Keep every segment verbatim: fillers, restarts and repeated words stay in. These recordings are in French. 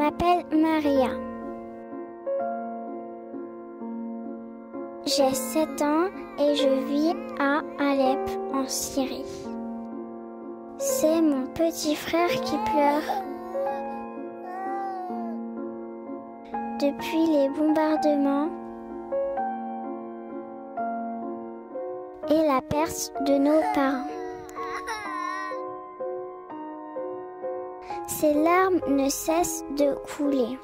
m'appelle Maria. J'ai sept ans et je vis à Alep, en Syrie. C'est mon petit frère qui pleure. Depuis les bombardements et la perte de nos parents. Ces larmes ne cessent de couler.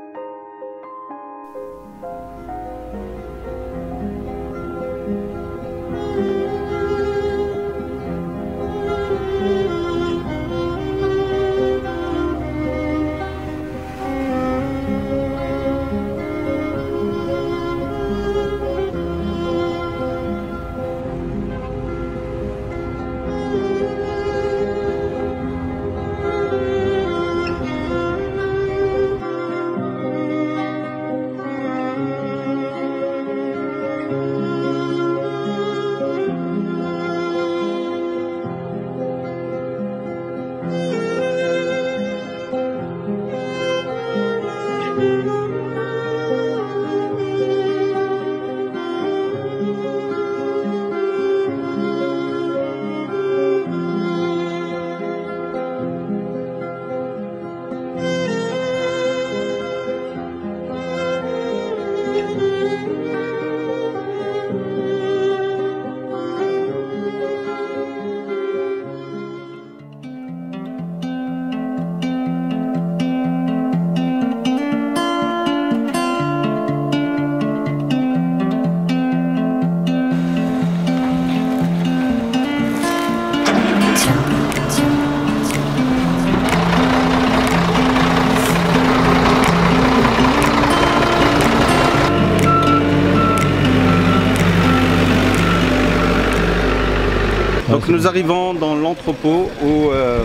Donc nous arrivons dans l'entrepôt où euh,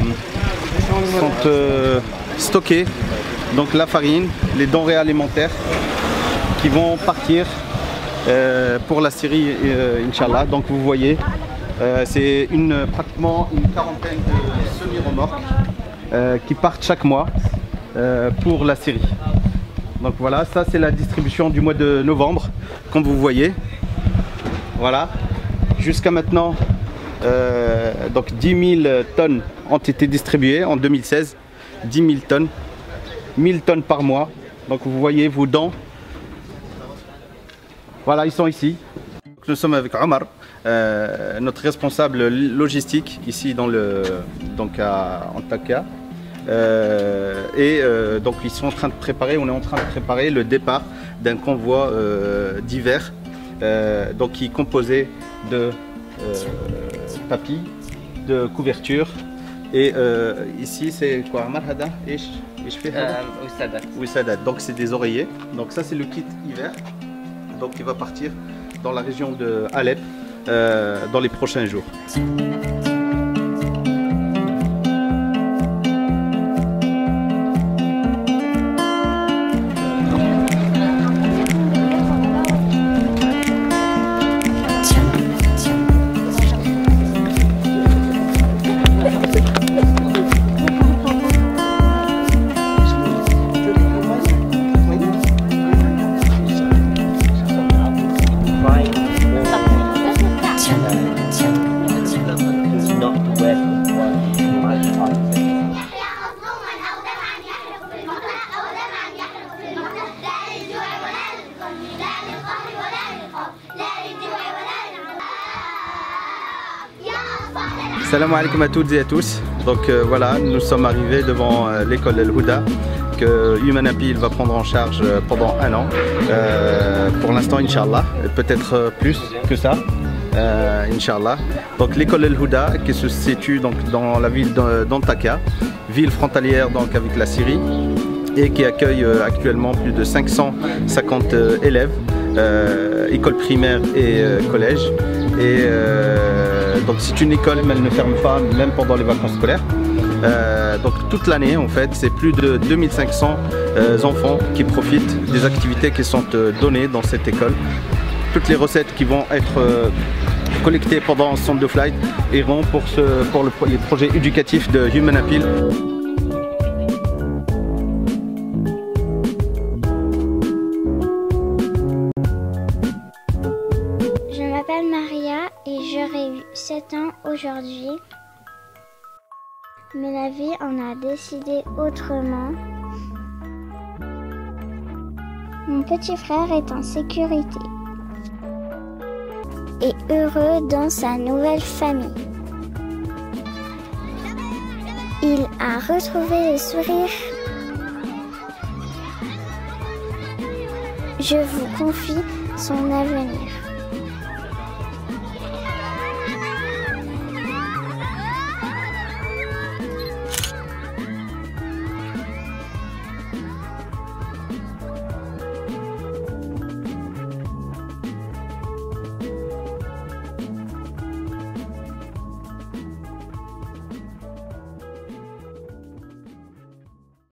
sont euh, stockés donc la farine, les denrées alimentaires qui vont partir euh, pour la Syrie, euh, Inch'Allah. Donc vous voyez, euh, c'est une, pratiquement une quarantaine de semi-remorques euh, qui partent chaque mois euh, pour la Syrie. Donc voilà, ça c'est la distribution du mois de novembre, comme vous voyez. Voilà, jusqu'à maintenant. Euh, donc dix mille tonnes ont été distribuées en deux mille seize, dix mille tonnes, mille tonnes par mois. Donc vous voyez vos dents. Voilà, ils sont ici. Nous sommes avec Omar, euh, notre responsable logistique ici dans le, donc à Antakya. Euh, et euh, donc ils sont en train de préparer, on est en train de préparer le départ d'un convoi euh, d'hiver, euh, donc qui est composé de euh, tapis, de couverture. Et euh, ici c'est quoi, Marhada? Donc c'est des oreillers. Donc ça c'est le kit hiver. Donc il va partir dans la région de Alep euh, dans les prochains jours. Salam alaikum à toutes et à tous. Donc euh, voilà, nous sommes arrivés devant euh, l'école El Houda que Human Appeal va prendre en charge euh, pendant un an. Euh, pour l'instant, Inch'Allah, peut-être euh, plus que ça, euh, Inch'Allah. Donc l'école El Houda qui se situe donc dans la ville d'Antakya, ville frontalière donc avec la Syrie et qui accueille euh, actuellement plus de cinq cent cinquante euh, élèves, euh, école primaire et euh, collège. Et euh, donc c'est une école mais elle ne ferme pas même pendant les vacances scolaires. Euh, donc toute l'année en fait c'est plus de deux mille cinq cents euh, enfants qui profitent des activités qui sont euh, données dans cette école. Toutes les recettes qui vont être euh, collectées pendant Centre de Flight iront pour, ce, pour le, les projets éducatifs de Human Appeal. sept ans aujourd'hui, mais la vie en a décidé autrement. Mon petit frère est en sécurité et heureux dans sa nouvelle famille. Il a retrouvé le sourire. Je vous confie son avenir.